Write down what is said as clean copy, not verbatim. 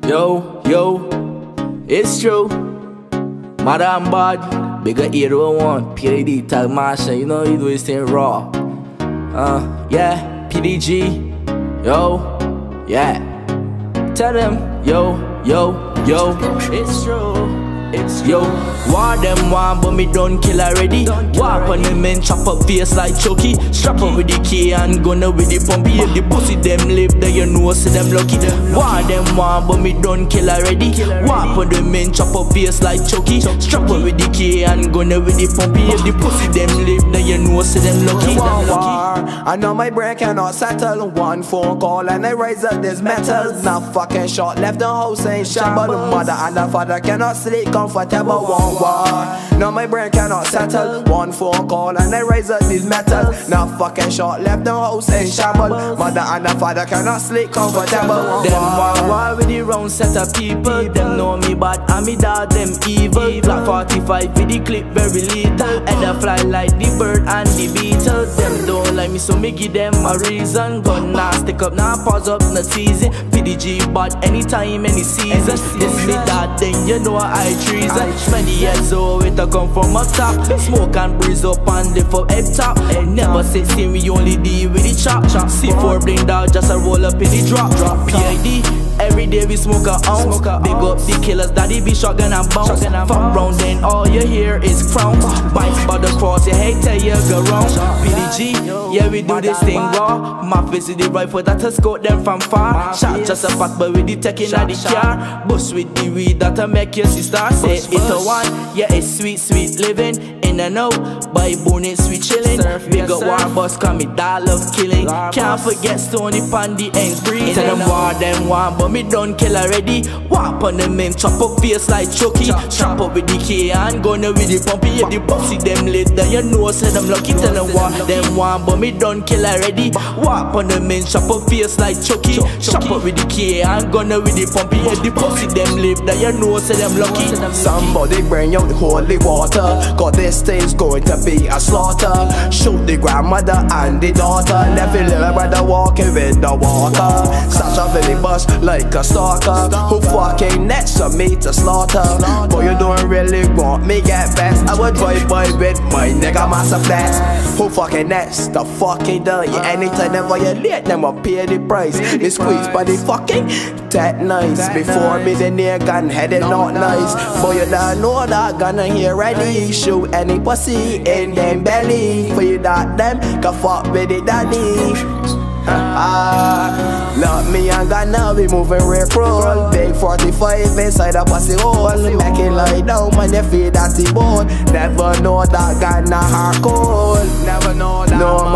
Yo, it's true. Madam Bad, bigger 801, PID, Tag Marsha, you know you do this thing raw. Yeah, PDG, yeah. Tell them, yo, it's true. It's yo, war them one, but me don't kill already. Walk on the men, chop up face like Chucky. Strap up with the key and gunner with the pumpy. If the pussy them live, then you know see them lucky. War them one, but me don't kill already. Walk on the men, chop up face like Chucky. Strap up with the key and gunner with the pumpy. If the pussy them live, then you know see them lucky. I know my brain cannot settle. One phone call and I raise up this metal. Now fucking shot left the house ain't shamble. The mother and the father cannot sleep comfortable. One war. Now my brain cannot settle. One phone call and I raise up this metal. Now fucking shot left the house ain't shamble. Mother and the father cannot sleep comfortable. Them war with the round set of people. Them know me bad and me dog them evil. Black 45 with the clip very lethal. And I fly like the bird and the beetle. Them don't like me so me give them a reason. Gun now stick up now pause up no teasing. PDG bad anytime any season. This me that then you know I treason. Many years old it a come from up top. Smoke and breeze up and lift up head top. Never 16 we only deal with the chop. C4 bring down just a roll up in the drop. PID every day we smoke a ounce. Big up the killers daddy be shotgun and bounce. Fuck round then all you hear is crowns. Bites by the cross your head tell you go round. PDG yeah we do this thing raw. My face is the rifle that has scored them from far. Shot just a pack but with the tech in the car. Bust with the weed that'll make your sister say it's a one. Yeah it's sweet living. In and out, by boning sweet chillin'. Big up war boss call me dog love killing. Can't forget Stony Pandy ends breathing. Tell them war them one but me done kill already. Walk on the men chop up face like Chucky. Strap up with the K and gunner with the pumpy. If the pussy them lit then you know say them lucky. Tell them war them one but me done kill already. Walk on the men chop up face like Chucky. Strap up with the K and gunner with the pumpy. If the pussy them live then you know say them lucky. Somebody bring out the holy water. Cause this thing's going to be a slaughter. Shoot the grandmother and the daughter. Left the little brother walking with the water. Such a Billy bus like a stalker. Who fucking next to me to slaughter? Boy you don't really want me get best. I would drive by with my nigga massive flex. Who fucking next? The fucking done. Yeah, anytime them violate them will pay the price. They squeeze by the fucking that nice. Before me the near gun headed not nice. Boy you don't know that gun here ready. Shoot any pussy in them belly. For you that them can fuck with it daddy. Love me and gonna be moving real cruel. Big 45 inside a pussy hole. Make it lie down when you feel that the bone. Never know that gonna hard cold. Never know that. No